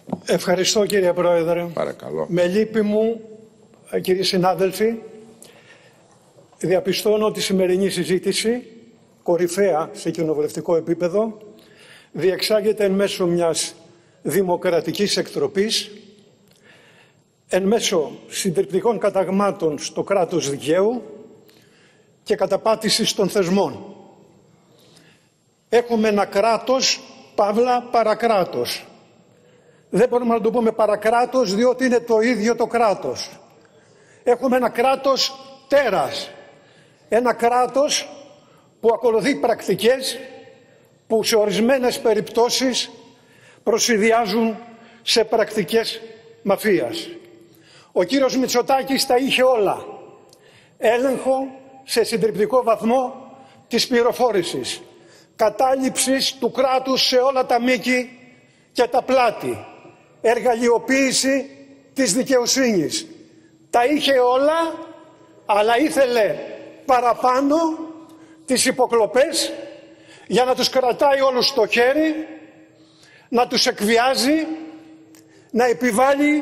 Ευχαριστώ κύριε Πρόεδρε. Παρακαλώ. Με λύπη μου, κύριοι συνάδελφοι, διαπιστώνω ότι η σημερινή συζήτηση, κορυφαία σε κοινοβουλευτικό επίπεδο, διεξάγεται εν μέσω μιας δημοκρατικής εκτροπής, εν μέσω συντριπτικών καταγμάτων στο κράτος δικαίου και καταπάτησης των θεσμών. Έχουμε ένα κράτος, παύλα παρακράτος. Δεν μπορούμε να το πούμε παρακράτος διότι είναι το ίδιο το κράτος. Έχουμε ένα κράτος τέρας. Ένα κράτος που ακολουθεί πρακτικές που σε ορισμένες περιπτώσεις προσυδειάζουν σε πρακτικές μαφίας. Ο κύριος Μητσοτάκης τα είχε όλα. Έλεγχο σε συντριπτικό βαθμό της πληροφόρησης. Κατάληψης του κράτους σε όλα τα μήκη και τα πλάτη. Εργαλειοποίηση της δικαιοσύνης. Τα είχε όλα, αλλά ήθελε παραπάνω τις υποκλοπές για να τους κρατάει όλους στο χέρι, να τους εκβιάζει, να επιβάλλει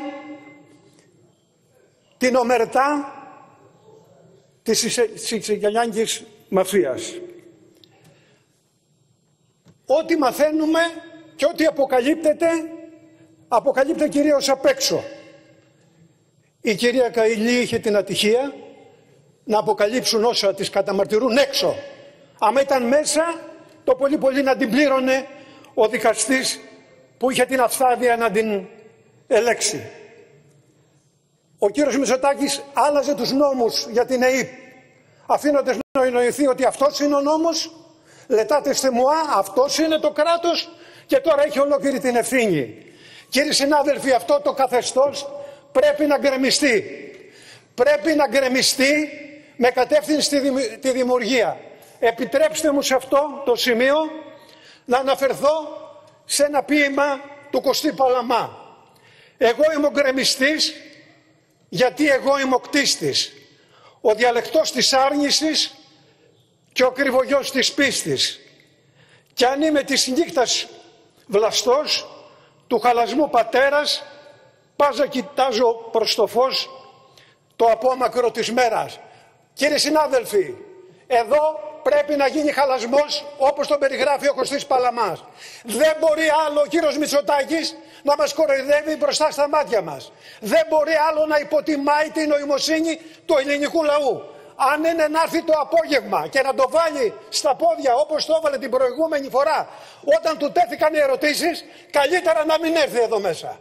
την ομερτά της σιξικιανιάνικης μαφίας. Ό,τι μαθαίνουμε και ό,τι αποκαλύπτεται κυρίως απ' έξω. Η κυρία Καηλή είχε την ατυχία να αποκαλύψουν όσα της καταμαρτυρούν έξω. Άμα ήταν μέσα, το πολύ πολύ να την πλήρωνε ο δικαστής που είχε την αυθάδεια να την ελέξει. Ο κύριος Μητσοτάκης άλλαζε τους νόμους για την ΕΥΠ, αφήνοντας να εννοηθεί ότι αυτός είναι ο νόμος, λετάτε στε μουά, αυτός είναι το κράτος και τώρα έχει ολόκληρη την ευθύνη. Κύριοι συνάδελφοι, αυτό το καθεστώς πρέπει να γκρεμιστεί. Πρέπει να γκρεμιστεί με κατεύθυνση τη δημιουργία. Επιτρέψτε μου σε αυτό το σημείο να αναφερθώ σε ένα ποίημα του Κωστή Παλαμά. Εγώ είμαι ο γκρεμιστής γιατί εγώ είμαι ο κτίστης. Ο διαλεκτός της άρνησης και ο κρυβογιός της πίστης. Κι αν είμαι της νύχτας βλαστός, του χαλασμού πατέρας, πάζα κοιτάζω προς το φως το απόμακρο της μέρας. Κύριοι συνάδελφοι, εδώ πρέπει να γίνει χαλασμός όπως τον περιγράφει ο Κωστής Παλαμάς. Δεν μπορεί άλλο ο κύριος Μητσοτάκης να μας κοροϊδεύει μπροστά στα μάτια μας. Δεν μπορεί άλλο να υποτιμάει την νοημοσύνη του ελληνικού λαού. Αν είναι να έρθει το απόγευμα και να το βάλει στα πόδια όπως το έβαλε την προηγούμενη φορά όταν του τέθηκαν οι ερωτήσεις, καλύτερα να μην έρθει εδώ μέσα.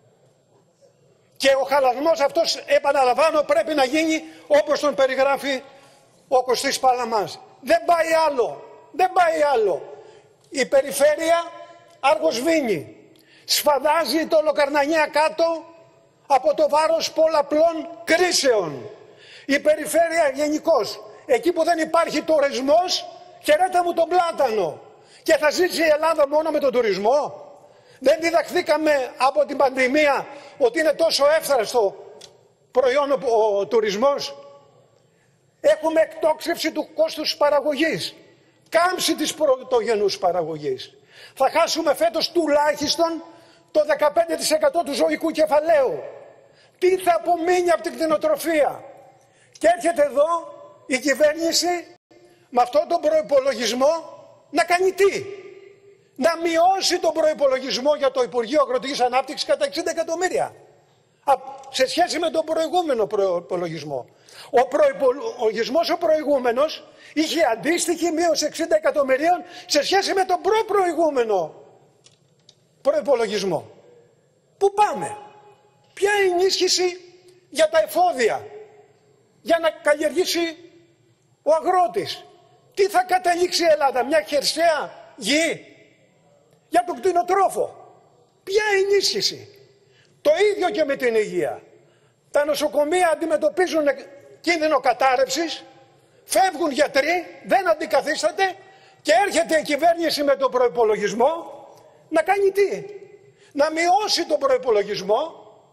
Και ο χαλασμός αυτός, επαναλαμβάνω, πρέπει να γίνει όπως τον περιγράφει ο Κωστής Παλαμάς. Δεν πάει άλλο. Δεν πάει άλλο. Η περιφέρεια αργοσβήνει. Σφαδάζει το Λοκαρνανιά κάτω από το βάρος πολλαπλών κρίσεων. Η περιφέρεια γενικώς, εκεί που δεν υπάρχει τουρισμός, χαιρέτα μου τον πλάτανο. Και θα ζήσει η Ελλάδα μόνο με τον τουρισμό. Δεν διδαχθήκαμε από την πανδημία ότι είναι τόσο εύθραστο προϊόν ο τουρισμός. Έχουμε εκτόξευση του κόστους παραγωγής. Κάμψη της πρωτογενούς παραγωγής. Θα χάσουμε φέτος τουλάχιστον το 15% του ζωικού κεφαλαίου. Τι θα απομείνει από την κτηνοτροφία. Και έρχεται εδώ η κυβέρνηση με αυτόν τον προϋπολογισμό να κάνει τι. Να μειώσει τον προϋπολογισμό για το Υπουργείο Αγροτικής Ανάπτυξης κατά 60 εκατομμύρια. Σε σχέση με τον προηγούμενο προϋπολογισμό. Ο προϋπολογισμός ο προηγούμενος είχε αντίστοιχη μείωση 60 εκατομμυρίων σε σχέση με τον προηγούμενο προϋπολογισμό. Πού πάμε. Ποια ενίσχυση για τα εφόδια. Για να καλλιεργήσει ο αγρότης. Τι θα καταλήξει η Ελλάδα, μια χερσαία γη για τον κτηνοτρόφο. Ποια ενίσχυση. Το ίδιο και με την υγεία. Τα νοσοκομεία αντιμετωπίζουν κίνδυνο κατάρρευσης, φεύγουν γιατροί, δεν αντικαθίσταται και έρχεται η κυβέρνηση με τον προϋπολογισμό να κάνει τι. Να μειώσει τον προϋπολογισμό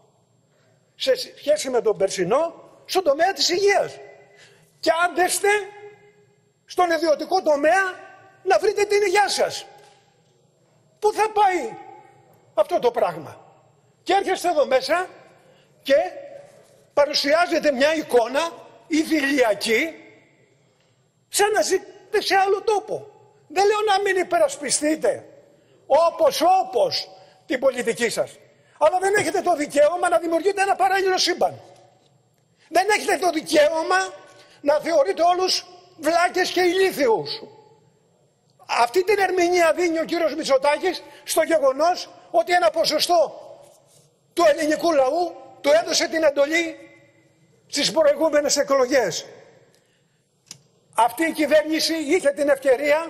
σε σχέση με τον περσινό στον τομέα της υγείας. Και άντεστε στον ιδιωτικό τομέα να βρείτε την υγεία σας. Πού θα πάει αυτό το πράγμα. Και έρχεστε εδώ μέσα και παρουσιάζετε μια εικόνα ιδηλιακή, σαν να ζείτε σε άλλο τόπο. Δεν λέω να μην υπερασπιστείτε όπως την πολιτική σας. Αλλά δεν έχετε το δικαίωμα να δημιουργείτε ένα παράλληλο σύμπαν. Δεν έχετε το δικαίωμα να θεωρείτε όλους βλάκες και ηλίθιους. Αυτή την ερμηνεία δίνει ο κύριος Μητσοτάκης στο γεγονός ότι ένα ποσοστό του ελληνικού λαού του έδωσε την εντολή στις προηγούμενες εκλογές. Αυτή η κυβέρνηση είχε την ευκαιρία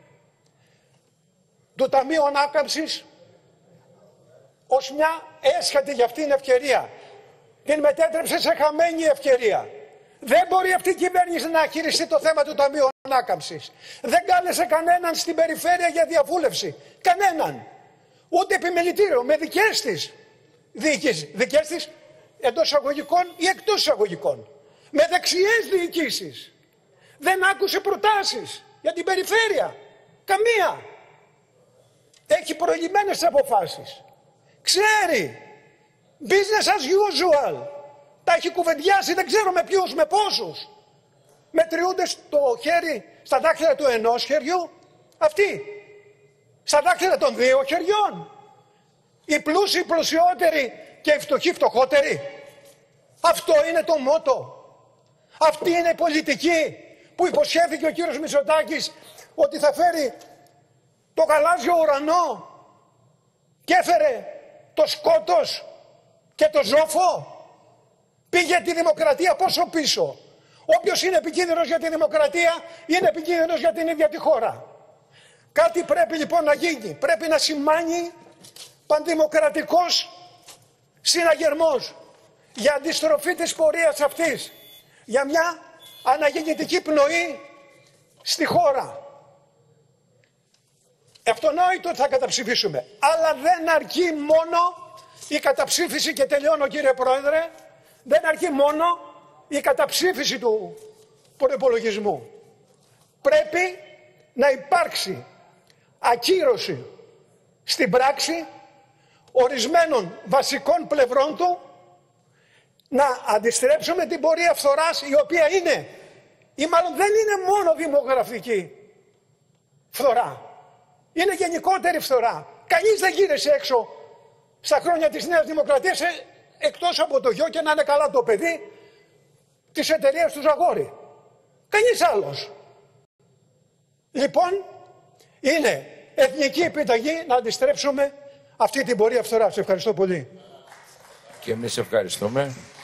του Ταμείου Ανάκαμψης ως μια έσχατη για αυτήν την ευκαιρία. Την μετέτρεψε σε χαμένη ευκαιρία. Δεν μπορεί αυτή η κυβέρνηση να χειριστεί το θέμα του Ταμείου Ανάκαμψης. Δεν κάλεσε κανέναν στην περιφέρεια για διαβούλευση. Κανέναν. Ούτε επιμελητήριο με δικές της διοικήσεις. Δικές της εντός εισαγωγικών ή εκτός εισαγωγικών. Με δεξιές διοικήσεις. Δεν άκουσε προτάσεις για την περιφέρεια. Καμία. Έχει προηγημένες αποφάσεις. Ξέρει. Business as usual. Τα έχει κουβεντιάσει, δεν ξέρω με ποιους, με πόσους. Μετριούνται στο χέρι, στα δάχτυλα του ενός χεριού. Αυτοί. Στα δάχτυλα των δύο χεριών. Οι πλούσιοι πλουσιότεροι και οι φτωχοί φτωχότεροι. Αυτό είναι το μότο. Αυτή είναι η πολιτική που υποσχέθηκε ο κύριος Μητσοτάκης ότι θα φέρει το γαλάζιο ουρανό και έφερε το σκότος και το ζόφο. Πήγε τη δημοκρατία πόσο πίσω. Όποιος είναι επικίνδυνος για τη δημοκρατία είναι επικίνδυνος για την ίδια τη χώρα. Κάτι πρέπει λοιπόν να γίνει. Πρέπει να σημάνει πανδημοκρατικός συναγερμός για αντιστροφή της πορείας αυτής. Για μια αναγεννητική πνοή στη χώρα. Αυτονόητο θα καταψηφίσουμε. Αλλά δεν αρκεί μόνο η καταψήφιση, και τελειώνω κύριε Πρόεδρε, δεν αρκεί μόνο η καταψήφιση του προϋπολογισμού. Πρέπει να υπάρξει ακύρωση στην πράξη ορισμένων βασικών πλευρών του, να αντιστρέψουμε την πορεία φθοράς, η οποία είναι, ή μάλλον δεν είναι μόνο δημογραφική φθορά. Είναι γενικότερη φθορά. Κανείς δεν γύρισε έξω στα χρόνια της Νέας Δημοκρατίας εκτός από το γιο και να είναι καλά το παιδί της εταιρείας του Ζαγόρη. Κανείς άλλος. Λοιπόν, είναι εθνική επιταγή να αντιστρέψουμε αυτή την πορεία φθοράς. Ευχαριστώ πολύ. Και εμείς ευχαριστούμε.